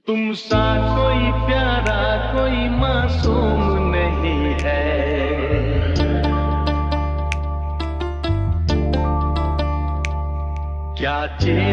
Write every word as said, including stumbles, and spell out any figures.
तुम सा कोई प्यारा कोई मासूम नहीं है। क्या चीज